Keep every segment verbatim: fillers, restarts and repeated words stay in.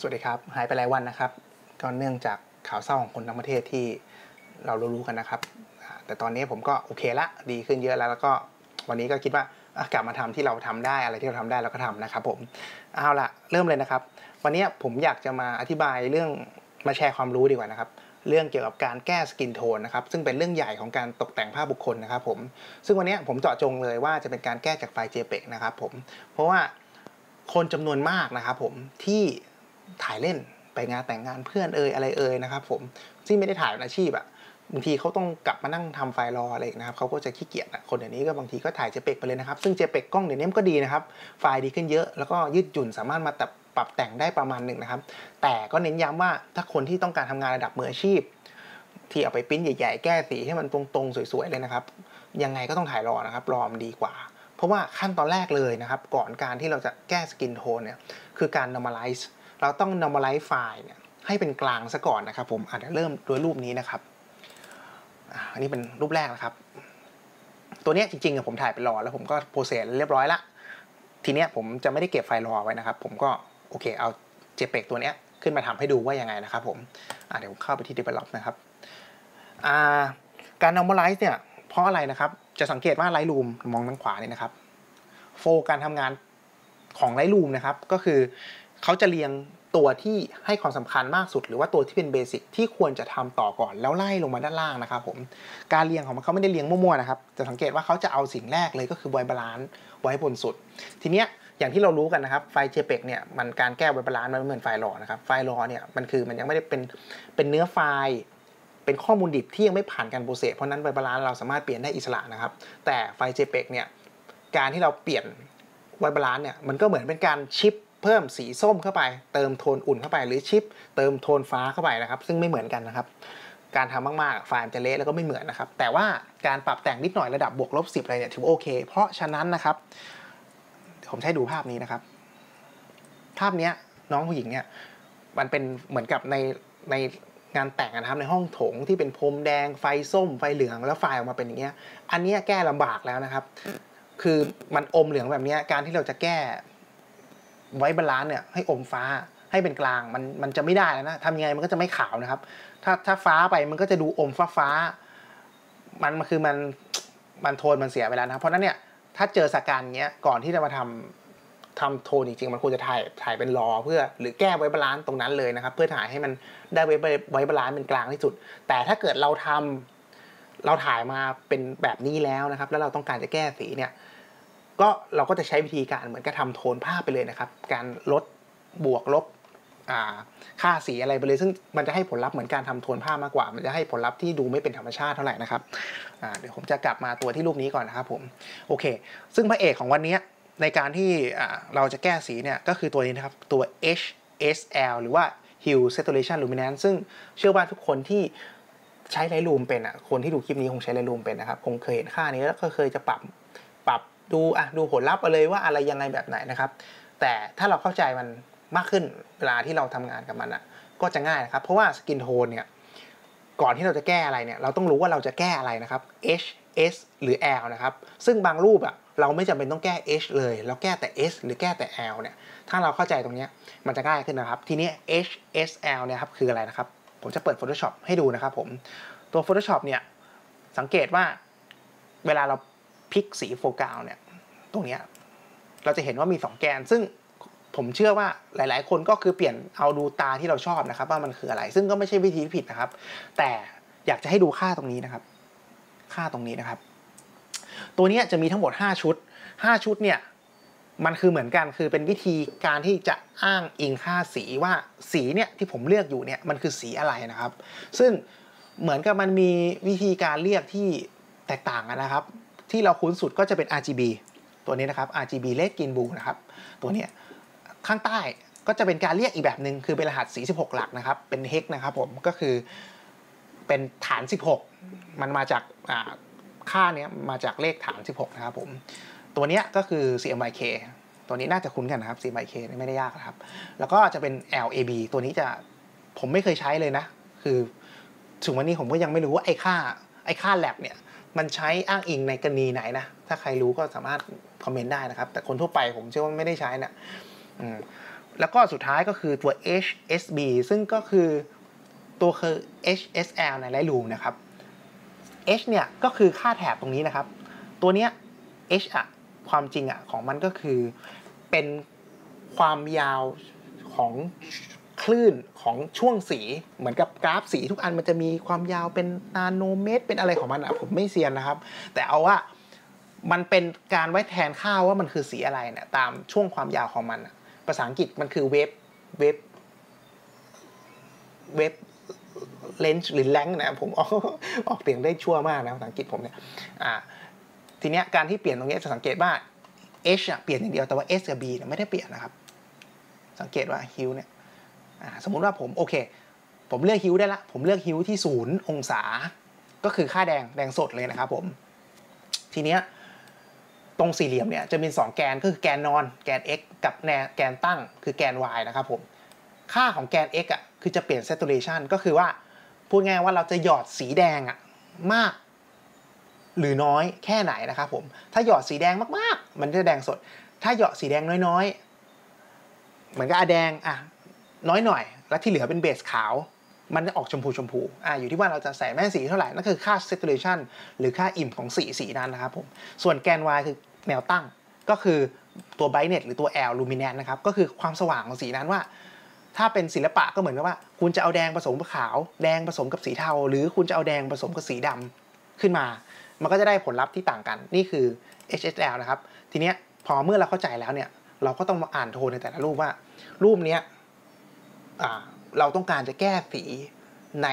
สวัสดีครับหายไปหลายวันนะครับก็เนื่องจากข่าวเศร้าของคนทั้งประเทศที่เรารู้ๆกันนะครับแต่ตอนนี้ผมก็โอเคละดีขึ้นเยอะแล้วแล้วก็วันนี้ก็คิดว่ากลับมาทำที่เราทำได้อะไรที่เราทำได้เราก็ทำนะครับผมเอาละเริ่มเลยนะครับวันนี้ผมอยากจะมาอธิบายเรื่องมาแชร์ความรู้ดีกว่านะครับเรื่องเกี่ยวกับการแก้สกินโทนนะครับซึ่งเป็นเรื่องใหญ่ของการตกแต่งภาพบุคคลนะครับผมซึ่งวันนี้ผมเจาะจงเลยว่าจะเป็นการแก้จากไฟล์ เจ พี อี จี นะครับผมเพราะว่าคนจำนวนมากนะครับผมที่ถ่ายเล่นไปงานแต่งงานเพื่อนเอ่ยอะไรเอ่ยนะครับผมที่ไม่ได้ถ่ายเป็นอาชีพอะบางทีเขาต้องกลับมานั่งทำไฟล์รออะไรนะครับเขาก็จะขี้เกียจอะคนเดี๋ยวนี้ก็บางทีก็ถ่าย เจ พี อี จี ไปเลยนะครับซึ่ง เจ พี อี จี กล้องเดี๋ยวนี้มันก็ดีนะครับไฟล์ดีขึ้นเยอะแล้วก็ยืดหยุ่นสามารถมาปรับแต่งได้ประมาณหนึ่งนะครับแต่ก็เน้นย้ำว่าถ้าคนที่ต้องการทำงานระดับมืออาชีพที่เอาไปปริ้นใหญ่ๆแก้สีให้มันตรงๆสวยๆเลยนะครับยังไงก็ต้องถ่ายรอนะครับรอมันดีกว่าเพราะว่าขั้นตอนแรกเลยนะครับก่อนการที่เราจะแก้สกินโทนเนี่ยคือการ normalize เราต้อง normalize ไฟล์เนี่ยให้เป็นกลางซะก่อนนะครับผมอาจจะเริ่มด้วยรูปนี้นะครับอันนี้เป็นรูปแรกนะครับตัวนี้จริงๆผมถ่ายเป็นรอแล้วผมก็โปรเซสเรียบร้อยละทีเนี้ยผมจะไม่ได้เก็บไฟล์รอไว้นะครับผมก็โอเคเอา เจ พี อี จี ตัวเนี้ยขึ้นมาทำให้ดูว่ายังไงนะครับผมเดี๋ยวเข้าไปที่ develop นะครับการ normalize เนี่ยเพราะอะไรนะครับจะสังเกตว่า Lightroom มองทางขวานี่นะครับโฟล์การทำงานของ Lightroom นะครับก็คือเขาจะเรียงตัวที่ให้ความสำคัญมากสุดหรือว่าตัวที่เป็นเบสิกที่ควรจะทำต่อก่อนแล้วไล่ลงมาด้านล่างนะครับผมการเรียงของมันเขาไม่ได้เรียงมั่วๆนะครับจะสังเกตว่าเขาจะเอาสิ่งแรกเลยก็คือไวบาลานซ์ไว้บนสุดทีเนี้ยอย่างที่เรารู้กันนะครับไฟล์ เจ พี อี จี เนี่ยมันการแก้ไวบาลานซ์มันไม่เหมือนไฟล์รอนะครับไฟล์รอเนี่ยมันคือมันยังไม่ได้เป็นเป็นเนื้อไฟล์เป็นข้อมูลดิบที่ยังไม่ผ่านการโปรเซสเพราะนั้นไวบาลานซ์เราสามารถเปลี่ยนได้อิสระนะครับแต่ไฟล์ เจ พี อี จี เนี่ยการที่เราเปลี่ยนไวบาลานซ์เนี่ยมันก็เหมือนเป็นการชิปเพิ่มสีส้มเข้าไปเติมโทนอุ่นเข้าไปหรือชิปเติมโทนฟ้าเข้าไปนะครับซึ่งไม่เหมือนกันนะครับการทำมากๆไฟล์มันจะเละแล้วก็ไม่เหมือนนะครับแต่ว่าการปรับแต่งนิดหน่อยระดับบวกลบสิบอะไรเนี่ยถือว่าโอเคเพราะฉะนั้นนะครับผมให้ดูภาพนี้นะครับภาพนี้น้องผู้หญิงเนี่ยมันเป็นเหมือนกับในในงานแต่งนะครับในห้องโถงที่เป็นพรมแดงไฟส้มไฟเหลืองแล้วไฟออกมาเป็นอย่างเงี้ยอันนี้แก้ลำบากแล้วนะครับคือมันอมเหลืองแบบนี้การที่เราจะแก้ไว้บาลานซ์เนี่ยให้อมฟ้าให้เป็นกลางมันมันจะไม่ได้แล้วนะทำยังไงมันก็จะไม่ขาวนะครับถ้าถ้าฟ้าไปมันก็จะดูอมฟ้าฟ้ามันมันคือมันมันโทนมันเสียไปแล้วนะเพราะนั้นเนี่ยถ้าเจอสถานการณ์เงี้ยก่อนที่จะมาทำทำโทนจริงๆมันควรจะถ่ายถ่ายเป็นรอเพื่อหรือแก้ไว้บาลานซ์ตรงนั้นเลยนะครับเพื่อถ่ายให้มันได้ไว้ไว้บาลานซ์เป็นกลางที่สุดแต่ถ้าเกิดเราทำเราถ่ายมาเป็นแบบนี้แล้วนะครับแล้วเราต้องการจะแก้สีเนี่ยก็เราก็จะใช้วิธีการเหมือนกับทำโทนภาพไปเลยนะครับการลดบวกลบค่าสีอะไรไปเลยซึ่งมันจะให้ผลลัพธ์เหมือนการทำโทนภาพมากกว่ามันจะให้ผลลัพธ์ที่ดูไม่เป็นธรรมชาติเท่าไหร่นะครับเดี๋ยวผมจะกลับมาตัวที่รูปนี้ก่อนนะครับผมโอเคซึ่งพระเอกของวันนี้ในการที่เราจะแก้สีเนี่ยก็คือตัวนี้นะครับตัว เอช เอส แอล หรือว่า Hue Saturation Luminance ซึ่งเชื่อว่าทุกคนที่ใช้ Lightroom เป็นอ่ะคนที่ดูคลิปนี้คงใช้ Lightroom เป็นนะครับคงเคยเห็นค่านี้แล้วก็เคยจะปรับปรับดูอ่ะดูผลลัพธ์เลยว่าอะไรยังไงแบบไหนนะครับแต่ถ้าเราเข้าใจมันมากขึ้นเวลาที่เราทำงานกับมันอ่ะก็จะง่ายนะครับเพราะว่าสกินโทนเนี่ยก่อนที่เราจะแก้อะไรเนี่ยเราต้องรู้ว่าเราจะแก้อะไรนะครับ H S หรือ L นะครับซึ่งบางรูปอ่ะเราไม่จำเป็นต้องแก้ H เลยเราแก้แต่ S หรือแก้แต่ L เนี่ยถ้าเราเข้าใจตรงนี้มันจะง่ายขึ้นนะครับทีนี้ H S L เนี่ยครับคืออะไรนะครับผมจะเปิด Photoshop ให้ดูนะครับผมตัว Photoshop เนี่ยสังเกตว่าเวลาเราพลิกสีโฟกัสเนี่ยตรงนี้เราจะเห็นว่ามีสองแกนซึ่งผมเชื่อว่าหลายๆคนก็คือเปลี่ยนเอาดูตาที่เราชอบนะครับว่ามันคืออะไรซึ่งก็ไม่ใช่วิธีผิดนะครับแต่อยากจะให้ดูค่าตรงนี้นะครับค่าตรงนี้นะครับตัวนี้จะมีทั้งหมดห้าชุดห้าชุดเนี่ยมันคือเหมือนกันคือเป็นวิธีการที่จะอ้างอิงค่าสีว่าสีเนี่ยที่ผมเลือกอยู่เนี่ยมันคือสีอะไรนะครับซึ่งเหมือนกับมันมีวิธีการเรียกที่แตกต่างกันนะครับที่เราคุ้นสุดก็จะเป็น อาร์ จี บี ตัวนี้นะครับ อาร์ จี บี Red Green Blue นะครับตัวนี้ข้างใต้ก็จะเป็นการเรียกอีกแบบหนึ่งคือเป็นรหัสสีสิบหกหลักนะครับเป็นเฮกนะครับผมก็คือเป็นฐานสิบหกมันมาจากค่านี้มาจากเลขฐานสิบหกนะครับผมตัวนี้ก็คือ ซี เอ็ม วาย เค ตัวนี้น่าจะคุ้นกันนะครับ ซี เอ็ม วาย เค ไม่ได้ยากนะครับแล้วก็จะเป็น แอล เอ บี ตัวนี้จะผมไม่เคยใช้เลยนะคือถึงวันนี้ผมก็ยังไม่รู้ว่าไอ้ค่าไอ้ค่า lab เนี่ยมันใช้อ้างอิงในกรณีไหนนะถ้าใครรู้ก็สามารถคอมเมนต์ได้นะครับแต่คนทั่วไปผมเชื่อว่าไม่ได้ใช้นะแล้วก็สุดท้ายก็คือตัว เอช เอส บี ซึ่งก็คือตัวคือ เอช เอส แอล ใน Lightroom นะครับ H เนี่ยก็คือค่าแถบตรงนี้นะครับตัวเนี้ย H อะความจริงอะของมันก็คือเป็นความยาวของคลื่นของช่วงสีเหมือนกับกราฟสีทุกอันมันจะมีความยาวเป็นนาโนเมตรเป็นอะไรของมันอะผมไม่เซียนนะครับแต่เอาว่ามันเป็นการไว้แทนค่าว่ามันคือสีอะไรเนี่ยตามช่วงความยาวของมันภาษาอังกฤษมันคือเวฟเวฟเวฟเลนส์หรือแลงนะผมออกออกเสียงได้ชั่วมากนะภาษาอังกฤษผมเนี่ยอ่าทีเนี้ยการที่เปลี่ยนตรงนี้จะสังเกตว่า H เปลี่ยนอย่างเดียวแต่ว่า S กับ B เนี่ยไม่ได้เปลี่ยนนะครับสังเกตว่าฮิวเนี่ยสมมุติว่าผมโอเคผมเลือกฮิวได้ละผมเลือกฮิวที่ศูนย์องศาก็คือค่าแดงแดงสดเลยนะครับผมทีเนี้ยตรงสี่เหลี่ยมเนี่ยจะมีสองแกนก็คือแกนนอนแกน x กับแกนตั้งคือแกน y นะครับผมค่าของแกน x อ่ะคือจะเปลี่ยน saturation ก็คือว่าพูดง่ายว่าเราจะหยอดสีแดงอ่ะมากหรือน้อยแค่ไหนนะครับผมถ้าหยอดสีแดงมากๆมันจะแดงสดถ้าหยอดสีแดงน้อยๆเหมือนกับอะแดงอ่ะน้อยหน่อยแล้วที่เหลือเป็นเบสขาวมันจะออกชมพูชมพูอ่ะอยู่ที่ว่าเราจะใส่แม่สีเท่าไหร่นั่นคือค่า saturation หรือค่าอิ่มของสีสีนั้นนะครับผมส่วนแกน y คือแนวตั้งก็คือตัว brightness หรือตัว L luminance นะครับก็คือความสว่างของสีนั้นว่าถ้าเป็นศิลปะก็เหมือนกับว่าคุณจะเอาแดงผสมกับขาวแดงผสมกับสีเทาหรือคุณจะเอาแดงผสมกับสีดำขึ้นมามันก็จะได้ผลลัพธ์ที่ต่างกันนี่คือ เอช เอส แอล นะครับทีเนี้ยพอเมื่อเราเข้าใจแล้วเนี่ยเราก็ต้องมาอ่านโทนในแต่ละรูปว่ารูปเนี้ยอ่าเราต้องการจะแก้สีใน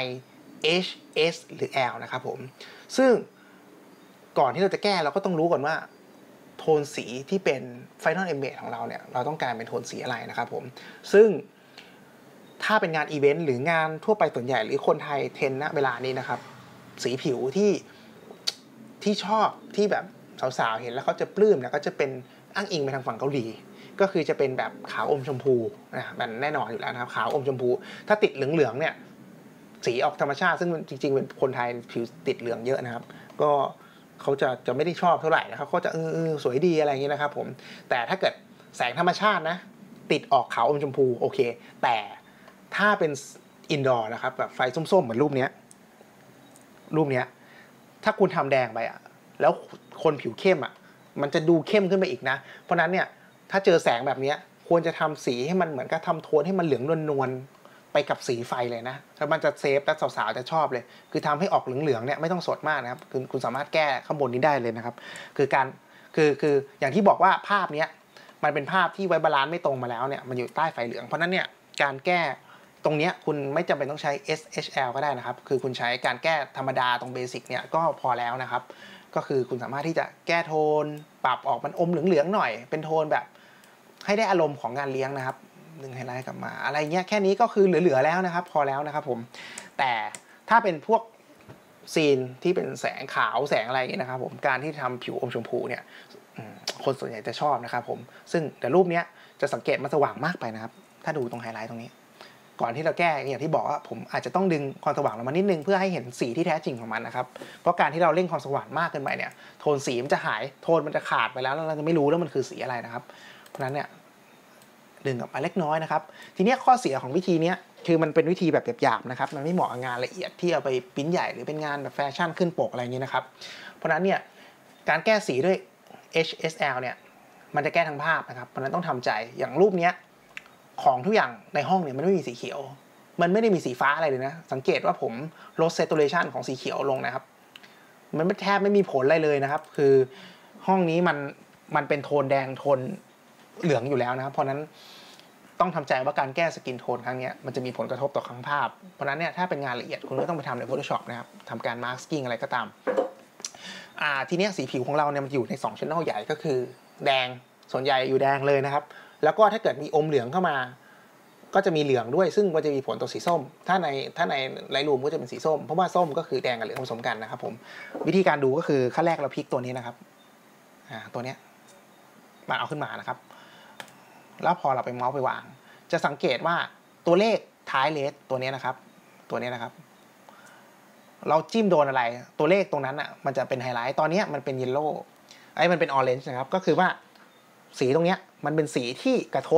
H S หรือ L นะครับผมซึ่งก่อนที่เราจะแก้เราก็ต้องรู้ก่อนว่าโทนสีที่เป็น Final Image ของเราเนี่ยเราต้องการเป็นโทนสีอะไรนะครับผมซึ่งถ้าเป็นงานอีเวนต์หรืองานทั่วไปส่วนใหญ่หรือคนไทยเทรนด์ณเวลานี้นะครับสีผิวที่ที่ชอบที่แบบสาวๆเห็นแล้วเขาจะปลื้มนะก็จะเป็นอ้างอิงไปทางฝั่งเกาหลีก็คือจะเป็นแบบขาวอมชมพูนะมันแน่นอนอยู่แล้วนะครับขาวอมชมพูถ้าติดเหลืองๆเนี่ยสีออกธรรมชาติซึ่งจริงๆเป็นคนไทยผิวติดเหลืองเยอะนะครับก็เขาจะจะไม่ได้ชอบเท่าไหร่นะครับเขาจะเออสวยดีอะไรอย่างนี้นะครับผมแต่ถ้าเกิดแสงธรรมชาตินะติดออกขาวอมชมพูโอเคแต่ถ้าเป็นอินดอร์นะครับแบบไฟส้มๆเหมือนรูปเนี้ยรูปเนี้ยถ้าคุณทำแดงไปอ่ะแล้วคนผิวเข้มอ่ะมันจะดูเข้มขึ้นไปอีกนะเพราะนั้นเนี่ยถ้าเจอแสงแบบนี้ควรจะทำสีให้มันเหมือนกับทำโทนให้มันเหลืองนวลๆไปกับสีไฟเลยนะแล้วมันจะเซฟและสาวๆจะชอบเลยคือทำให้ออกเหลืองๆเนี่ยไม่ต้องสดมากนะครับคือคุณสามารถแก้ข้างบนนี้ได้เลยนะครับคือการคือคืออย่างที่บอกว่าภาพเนี้ยมันเป็นภาพที่ไว้บาลานซ์ไม่ตรงมาแล้วเนี่ยมันอยู่ใต้ไฟเหลืองเพราะนั้นเนี่ยการแก้ตรงนี้คุณไม่จำเป็นต้องใช้ เอส เอช แอล ก็ได้นะครับคือคุณใช้การแก้ธรรมดาตรงเบสิกเนี่ยก็พอแล้วนะครับก็คือคุณสามารถที่จะแก้โทนปรับออกมันอมเหลืองๆหน่อยเป็นโทนแบบให้ได้อารมณ์ของงานเลี้ยงนะครับดึงไฮไลท์กลับมาอะไรเงี้ยแค่นี้ก็คือเหลือๆแล้วนะครับพอแล้วนะครับผมแต่ถ้าเป็นพวกซีนที่เป็นแสงขาวแสงอะไรอย่างเงี้ยนะครับผมการที่ทำผิวอมชมพูเนี่ยคนส่วนใหญ่จะชอบนะครับผมซึ่งแต่รูปเนี้ยจะสังเกตมันสว่างมากไปนะครับถ้าดูตรงไฮไลท์ตรงนี้ก่อนที่เราแก้อย่างที่บอกว่าผมอาจจะต้องดึงความสว่างลงมานิดนึงเพื่อให้เห็นสีที่แท้จริงของมันนะครับเพราะการที่เราเร่งความสว่างมากเกินไปเนี่ยโทนสีมันจะหายโทนมันจะขาดไปแล้วแล้วเราจะไม่รู้แล้วมันคือสีอะไรนะครับเพราะฉะนั้นเนี่ยดึงออกมาเล็กน้อยนะครับทีนี้ข้อเสียของวิธีนี้คือมันเป็นวิธีแบบหยาบๆนะครับมันไม่เหมาะกับงานละเอียดที่เอาไปปิ้นใหญ่หรือเป็นงานแบบแฟชั่นขึ้นปกอะไรอย่างนี้นะครับเพราะฉะนั้นเนี่ยการแก้สีด้วย เอช เอส แอล เนี่ยมันจะแก้ทั้งภาพนะครับเพราะฉะนั้นต้องทำใจอย่างรูปนี้ของทุกอย่างในห้องเนี่ยมันไม่มีสีเขียวมันไม่ได้มีสีฟ้าอะไรเลยนะสังเกตว่าผมลด saturation ของสีเขียวลงนะครับมันแทบไม่มีผลอะไรเลยนะครับคือห้องนี้มันมันเป็นโทนแดงโทนเหลืองอยู่แล้วนะครับเพราะนั้นต้องทำใจว่าการแก้สกินโทนครั้งนี้มันจะมีผลกระทบต่อครั้งภาพเพราะนั้นเนี่ยถ้าเป็นงานละเอียดคุณก็ต้องไปทำใน Photoshop นะครับทำการ masking อะไรก็ตามอ่าทีนี้สีผิวของเราเนี่ยมันอยู่ในสอง channel ใหญ่ก็คือแดงส่วนใหญ่อยู่แดงเลยนะครับแล้วก็ถ้าเกิดมีอมเหลืองเข้ามาก็จะมีเหลืองด้วยซึ่งมันจะมีผลต่อสีส้มถ้าในถ้าในไลท์รูมก็จะเป็นสีส้มเพราะว่าส้มก็คือแดงกับเหลืองผสมกันนะครับผมวิธีการดูก็คือขั้นแรกเราพลิกตัวนี้นะครับอ่าตัวเนี้ยมาเอาขึ้นมานะครับแล้วพอเราไปเมาส์ไปวางจะสังเกตว่าตัวเลขท้ายเลสตัวนี้นะครับตัวนี้นะครับเราจิ้มโดนอะไรตัวเลขตรงนั้นอ่ะมันจะเป็นไฮไลท์ตอนนี้มันเป็นเยลโล่ไอ้มันเป็นออเรนจ์นะครับก็คือว่าสีตรงเนี้ยมันเป็นสีที่กระทบ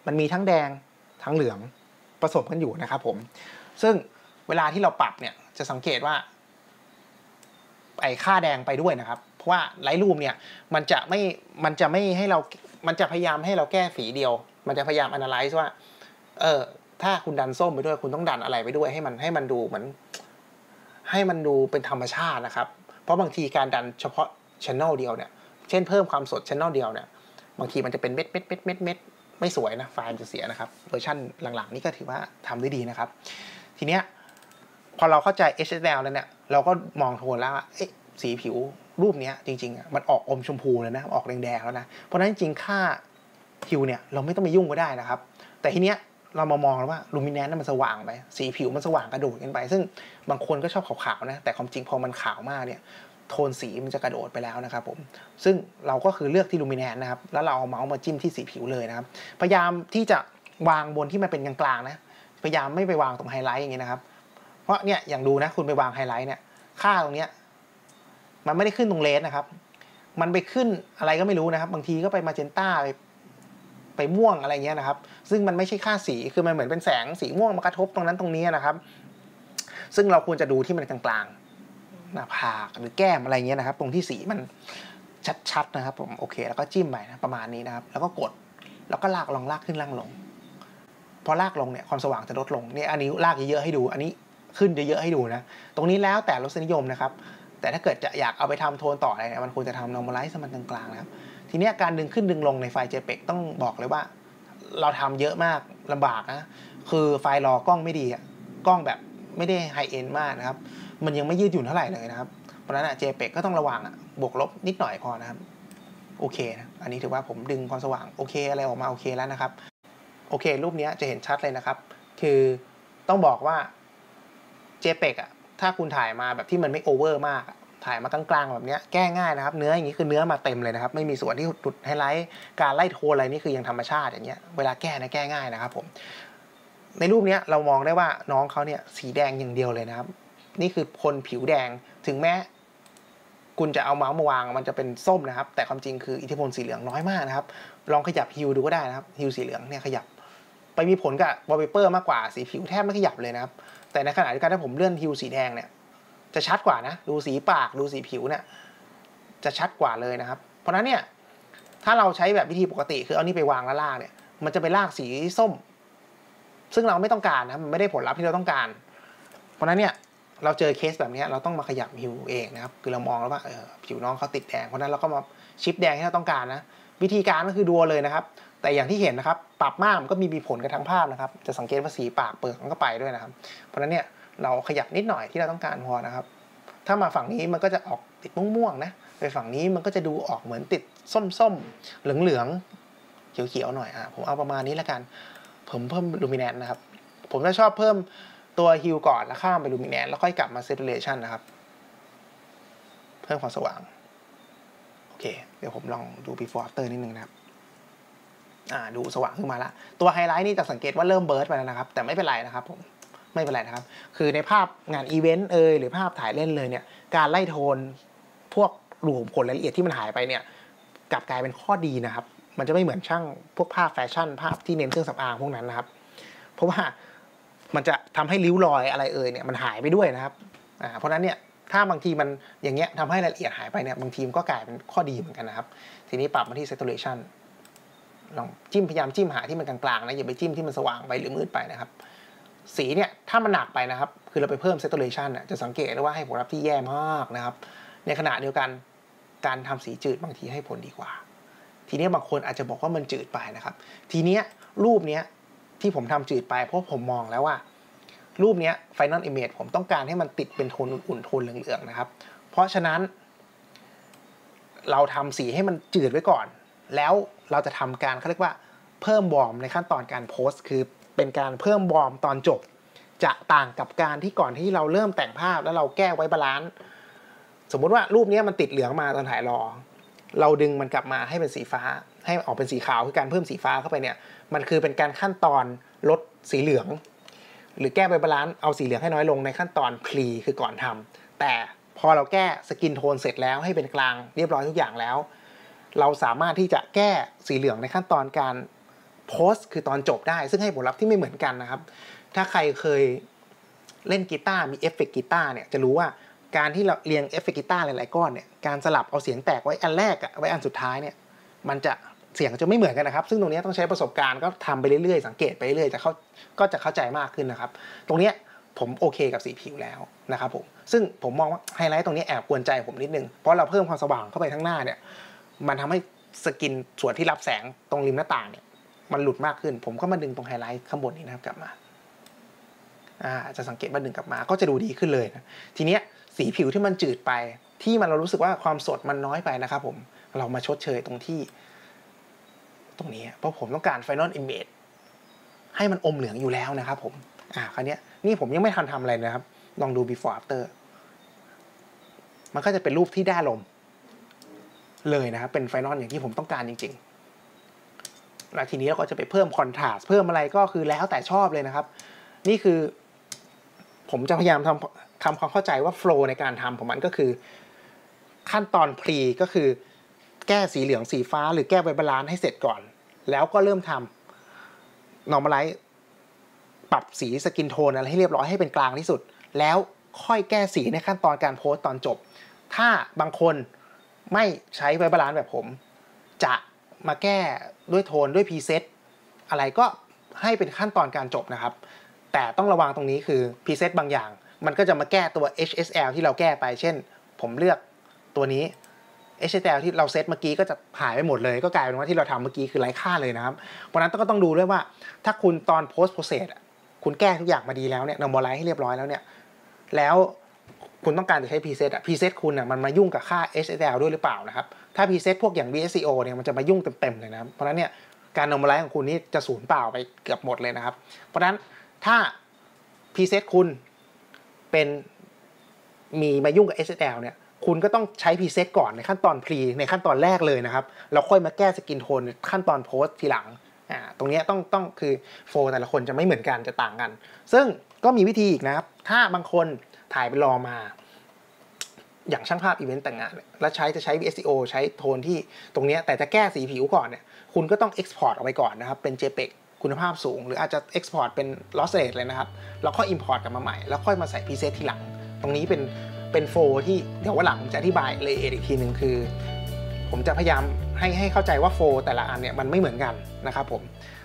มันมีทั้งแดงทั้งเหลืองผสมกันอยู่นะครับผมซึ่งเวลาที่เราปรับเนี่ยจะสังเกตว่าไอ้ค่าแดงไปด้วยนะครับเพราะว่าไลท์รูมเนี่ยมันจะไม่มันจะไม่ให้เรามันจะพยายามให้เราแก้สีเดียวมันจะพยายาม analyze ว่าเออถ้าคุณดันส้มไปด้วยคุณต้องดันอะไรไปด้วยให้มันให้มันดูเหมือนให้มันดูเป็นธรรมชาตินะครับเพราะบางทีการดันเฉพาะ channel เดียวเนี่ยเช่นเพิ่มความสด channel เดียวเนี่ยบางทีมันจะเป็นเม็ดเม็ดเม็ดเม็ดเม็ดไม่สวยนะไฟล์จะเสียนะครับเวอร์ชันหลังๆนี่ก็ถือว่าทำได้ดีนะครับทีเนี้ยพอเราเข้าใจ เอช เอส แอล แล้วเนี่ยเราก็มองโทนแล้วว่าสีผิวรูปนี้จริงๆมันออกอมชมพูเลยนะออกแดงๆแล้วนะเพราะฉะนั้นจริงค่าฮิวเนี่ยเราไม่ต้องไปยุ่งก็ได้นะครับแต่ทีเนี้ยเรามามองแล้วว่าลูมิเนนซ์นั้นมันสว่างไปสีผิวมันสว่างกระโดดกันไปซึ่งบางคนก็ชอบขาวๆนะแต่ความจริงพอมันขาวมากเนี่ยโทนสีมันจะกระโดดไปแล้วนะครับผมซึ่งเราก็คือเลือกที่ลูมิเนนซ์นะครับแล้วเราเอาเมาส์มาจิ้มที่สีผิวเลยนะครับพยายามที่จะวางบนที่มันเป็นกลางๆนะพยายามไม่ไปวางตรงไฮไลท์อย่างนี้นะครับเพราะเนี่ยอย่างดูนะคุณไปวางไฮไลท์เนี่ยค่าตรงเนี้ยมันไม่ได้ขึ้นตรงเลสนะครับมันไปขึ้นอะไรก็ไม่รู้นะครับบางทีก็ไปมาเจนต้าไปไปม่วงอะไรเงี้ยนะครับซึ่งมันไม่ใช่ค่าสีคือมันเหมือนเป็นแสงสีม่วงมากระทบตรงนั้นตรงนี้นะครับซึ่งเราควรจะดูที่มันกลางๆหน้าผากหรือแก้มอะไรเงี้ยนะครับตรงที่สีมันชัดๆนะครับผมโอเคแล้วก็จิ้มไปนะประมาณนี้นะครับแล้วก็กดแล้วก็ลากลงลากขึ้นล่างลงพอลากลงเนี่ยความสว่างจะลดลงเนี่ยอันนี้ลากเยอะๆให้ดูอันนี้ขึ้นเยอะๆให้ดูนะตรงนี้แล้วแต่รสนิยมนะครับแต่ถ้าเกิดจะอยากเอาไปทำโทนต่ออะไรเนี่ยมันควรจะทำ normalize มันกลางๆนะครับทีนี้การดึงขึ้นดึงลงในไฟล์ เจ พี อี จี ต้องบอกเลยว่าเราทำเยอะมากลำบากนะคือไฟล์รอกล้องไม่ดีอะกล้องแบบไม่ได้ไฮเอ็นมากนะครับมันยังไม่ยืดหยุ่นเท่าไหร่เลยนะครับเพราะฉะนั้นอะ เจ พี อี จี ก็ต้องระวังอะบวกลบนิดหน่อยพอนะครับโอเคนะอันนี้ถือว่าผมดึงความสว่างโอเคอะไรออกมาโอเคแล้วนะครับโอเครูปนี้จะเห็นชัดเลยนะครับคือต้องบอกว่า เจ พี อี จี อะถ้าคุณถ่ายมาแบบที่มันไม่โอเวอร์มากถ่ายมากลางๆแบบนี้แก้ง่ายนะครับเนื้ออย่างนี้คือเนื้อมาเต็มเลยนะครับไม่มีส่วนที่หลุดไฮไลท์การไล่โทนอะไรนี่คือยังธรรมชาติอย่างเงี้ยเวลาแก้นะแก้ง่ายนะครับผมในรูปนี้เรามองได้ว่าน้องเขาเนี่ยสีแดงอย่างเดียวเลยนะครับนี่คือคนผิวแดงถึงแม้คุณจะเอาเมาส์มาวางมันจะเป็นส้มนะครับแต่ความจริงคืออิทธิพลสีเหลืองน้อยมากนะครับลองขยับฮิวดูก็ได้นะครับฮิวสีเหลืองเนี่ยขยับไปมีผลกับวอลเปเปอร์มากกว่าสีผิวแทบไม่ขยับเลยนะครับแต่ในขณะเดียวกันถ้าผมเลื่อนฮิวสีแดงเนี่ยจะชัดกว่านะดูสีปากดูสีผิวเนี่ยจะชัดกว่าเลยนะครับเพราะนั้นเนี่ยถ้าเราใช้แบบวิธีปกติคือเอานี่ไปวางแล้วลากเนี่ยมันจะไปลากสีส้มซึ่งเราไม่ต้องการนะมันไม่ได้ผลลัพธ์ที่เราต้องการเพราะนั้นเนี่ยเราเจอเคสแบบนี้เราต้องมาขยับฮิวเองนะครับคือเรามองแล้วว่าเออผิวน้องเขาติดแดงเพราะนั้นเราก็มาชิปแดงที่เราต้องการนะวิธีการก็คือดูเลยนะครับแต่อย่างที่เห็นนะครับปรับมากมันก็มีมีผลกับทั้งภาพนะครับจะสังเกตว่าสีปากเปลือกมันก็ไปด้วยนะครับเพราะนั้นเนี่ยเราขยับนิดหน่อยที่เราต้องการพอนะครับถ้ามาฝั่งนี้มันก็จะออกติดม่วงๆนะไปฝั่งนี้มันก็จะดูออกเหมือนติดส้มๆเหลืองๆเขียวๆหน่อยอ่ะผมเอาประมาณนี้แล้วกันผมเพิ่มลูมิเนนซ์นะครับผมจะชอบเพิ่มตัวฮิวก่อนแล้วข้ามไปลูมิเนนซ์แล้วค่อยกลับมาเซตูเรชันนะครับเพิ่มความสว่างโอเคเดี๋ยวผมลองดู before after นิดนึงนะครับอ่าดูสว่างขึ้นมาละตัวไฮไลท์นี่จะสังเกตว่าเริ่มเบิร์ดไปแล้วนะครับแต่ไม่เป็นไรนะครับผมไม่เป็นไรนะครับคือในภาพงานอีเวนต์เอยหรือภาพถ่ายเล่นเลยเนี่ยการไล่โทนพวกรูขุมขนรายละเอียดที่มันหายไปเนี่ยกลับกลายเป็นข้อดีนะครับมันจะไม่เหมือนช่างพวกภาพแฟชั่นภาพที่เน้นเครื่องสำอางพวกนั้นนะครับเพราะว่ามันจะทำให้ริ้วรอยอะไรเอ่ยเนี่ยมันหายไปด้วยนะครับอ่าเพราะนั้นเนี่ยถ้าบางทีมันอย่างเงี้ยทำให้รายละเอียดหายไปเนี่ยบางทีมันก็กลายเป็นข้อดีเหมือนกันนะครับทีนี้ปรับมาที่ saturation ลองจิ้มพยายามจิ้มหาที่มันกลางๆนะอย่าไปจิ้มที่มันสว่างไปหรือมืดไปนะครับสีเนี่ยถ้ามันหนักไปนะครับคือเราไปเพิ่ม saturation น่ะจะสังเกตได้ว่าให้ผลลัพธ์ที่แย่มากนะครับในขณะเดียวกันการทำสีจืดบางทีให้ผลดีกว่าทีนี้บางคนอาจจะบอกว่ามันจืดไปนะครับทีเนี้ยรูปเนี้ยที่ผมทำจืดไปเพราะผมมองแล้วว่ารูปเนี้ย Final Image ผมต้องการให้มันติดเป็นโทนอุ่นๆโทนเหลืองๆนะครับเพราะฉะนั้นเราทำสีให้มันจืดไว้ก่อนแล้วเราจะทำการเขาเรียกว่าเพิ่มวอร์มในขั้นตอนการโพสต์คือเป็นการเพิ่มวอร์มตอนจบจะต่างกับการที่ก่อนที่เราเริ่มแต่งภาพแล้วเราแก้ไว้บาลานซ์สมมุติว่ารูปนี้มันติดเหลืองมาตอนถ่ายรอเราดึงมันกลับมาให้เป็นสีฟ้าให้ออกเป็นสีขาวคือการเพิ่มสีฟ้าเข้าไปเนี่ยมันคือเป็นการขั้นตอนลดสีเหลืองหรือแก้ไว้บาลานซ์เอาสีเหลืองให้น้อยลงในขั้นตอนพรีคือก่อนทำแต่พอเราแก้สกินโทนเสร็จแล้วให้เป็นกลางเรียบร้อยทุกอย่างแล้วเราสามารถที่จะแก้สีเหลืองในขั้นตอนการโพโพสคือตอนจบได้ซึ่งให้ผลลัพธ์ที่ไม่เหมือนกันนะครับถ้าใครเคยเล่นกีตาร์มีเอฟเฟกต์กีตาร์เนี่ยจะรู้ว่าการที่เราเรียงเอฟเฟกต์กีตาร์หลายๆก้อนเนี่ยการสลับเอาเสียงแตกไว้อันแรกอะไว้อันสุดท้ายเนี่ยมันจะเสียงจะไม่เหมือนกันนะครับซึ่งตรงนี้ต้องใช้ประสบการณ์ก็ทำไปเรื่อยๆสังเกตไปเรื่อยๆจะเข้าก็จะเข้าใจมากขึ้นนะครับตรงนี้ผมโอเคกับสีผิวแล้วนะครับผมซึ่งผมมองว่าไฮไลท์ตรงนี้แอบกวนใจผมนิดนึงเพราะเราเพิ่มความสว่างเข้าไปข้างหน้าเนี่ยมันทำให้สกินส่วนที่รับแสงตรงริมหน้าต่างเนี่ยมันหลุดมากขึ้นผมก็มาดึงตรงไฮไลท์ข้างบนนี้นะครับกลับมาอ่าจะสังเกตว่าดึงกลับมาก็จะดูดีขึ้นเลยนะทีเนี้ยสีผิวที่มันจืดไปที่มันเรารู้สึกว่าความสดมันน้อยไปนะครับผมเรามาชดเชยตรงที่ตรงนี้เพราะผมต้องการ Final Image ให้มันอมเหลืองอยู่แล้วนะครับผมอ่าคราวนี้นี่ผมยังไม่ทันทำอะไรนะครับลองดู before after มันก็จะเป็นรูปที่ได้ลมเลยนะครับเป็น Final อย่างที่ผมต้องการจริงๆแล้วทีนี้เราก็จะไปเพิ่ม contrast เพิ่มอะไรก็คือแล้วแต่ชอบเลยนะครับนี่คือผมจะพยายามทำทำความเข้าใจว่า flow ในการทำของมันก็คือขั้นตอน pre ก็คือแก้สีเหลืองสีฟ้าหรือแก้ไวบาลานซ์ให้เสร็จก่อนแล้วก็เริ่มทำ normalize ปรับสีสกินโทนอะไรให้เรียบร้อยให้เป็นกลางที่สุดแล้วค่อยแก้สีในขั้นตอนการโพสตอนจบถ้าบางคนไม่ใช้ไวบาลานซ์แบบผมจะมาแก้ด้วยโทนด้วยพรีเซตอะไรก็ให้เป็นขั้นตอนการจบนะครับแต่ต้องระวังตรงนี้คือพรีเซตบางอย่างมันก็จะมาแก้ตัว เอช เอส แอล ที่เราแก้ไปเช่นผมเลือกตัวนี้ เอช เอส แอล ที่เราเซตเมื่อกี้ก็จะหายไปหมดเลยก็กลายเป็นว่าที่เราทำเมื่อกี้คือไร้ค่าเลยนะครับเพราะนั้นก็ต้องดูด้วยว่าถ้าคุณตอน post process คุณแก้ทุกอย่างมาดีแล้วเนี่ย normalize ให้เรียบร้อยแล้วเนี่ยแล้วคุณต้องการจะใช้ preset อ่ะ preset คุณอ่ะมันมายุ่งกับค่า เอช เอส แอล ด้วยหรือเปล่านะครับถ้า preset พวกอย่าง วี เอส ซี โอ เนี่ยมันจะมายุ่งเต็มๆเลยนะครับเพราะนั้นเนี่ยการ normalize ของคุณนี่จะสูญเปล่าไปเกือบหมดเลยนะครับเพราะนั้นถ้า preset คุณเป็นมีมายุ่งกับ เอช เอส แอล เนี่ยคุณก็ต้องใช้ preset ก่อนในขั้นตอน pre ในขั้นตอนแรกเลยนะครับแล้วค่อยมาแก้สกินโทนขั้นตอน post ทีหลังอ่าตรงนี้ต้องต้องคือโฟล์แต่ละคนจะไม่เหมือนกันจะต่างกันซึ่งก็มีวิธีอีกนะครับถ้าบางคนถ่ายเป็นรอมาอย่างช่างภาพอีเวนต์แต่งงานแล้วใช้จะใช้ วี เอส ซี โอ ใช้โทนที่ตรงนี้แต่จะแก้สีผิวก่อนเนี่ยคุณก็ต้อง export เอาไว้ก่อนนะครับเป็น JPEG คุณภาพสูงหรืออาจจะ export เป็น lossless เลยนะครับแล้วค่อย import กลับมาใหม่แล้วค่อยมาใส่ preset ทีหลังตรงนี้เป็นเป็นโฟล์ที่เดี๋ยววันหลังผมจะอธิบายละเอียดอีกทีหนึ่งคือผมจะพยายามให้ให้เข้าใจว่าโฟล์แต่ละอันเนี่ยมันไม่เหมือนกันนะครับผม